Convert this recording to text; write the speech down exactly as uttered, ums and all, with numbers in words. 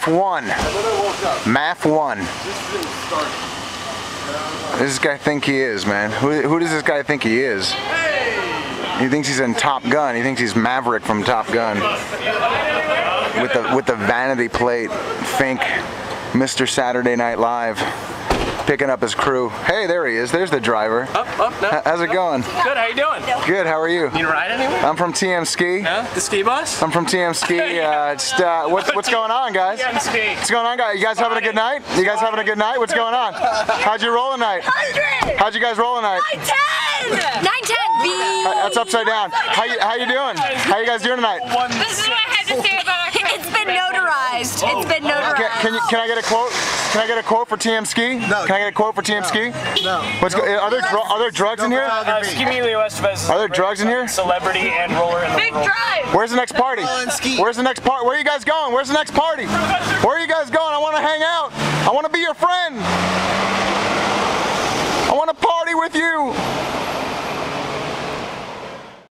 one. Math one. Who does this guy think he is, man? Who, who does this guy think he is? He thinks he's in Top Gun. He thinks he's Maverick from Top Gun. With the with the vanity plate, Fink, Mister Saturday Night Live, picking up his crew. Hey, there he is. There's the driver. Up, up, no. How's it going? Good, how you doing? Good, how are you? You ride anywhere? I'm from T M Ski. Yeah, the ski bus? I'm from T M Ski. Uh, just, uh, what's, what's going on, guys? T M Ski. What's going on, guys? You guys having a good night? You guys having a good night? What's going on? How'd you roll tonight? one hundred! How'd you guys roll tonight? nine ten! nine ten, B! That's upside down. How you, how you doing? How you guys doing tonight? This is what I have to say about our It's been notarized. It's been notarized. Can, can, you, can I get a quote? Can I get a quote for T M Ski? No. Can I get a quote for T M Ski? No. What's go, are there dr are there drugs in here? Uh, Ski Emilio Estevez. Are there drugs in here? Celebrity and roller in the Big world. drive! Where's the next party? ski. Where's the next part? Where are you guys going? Where's the next party? Where are you guys going? I want to hang out. I want to be your friend. I want to party with you.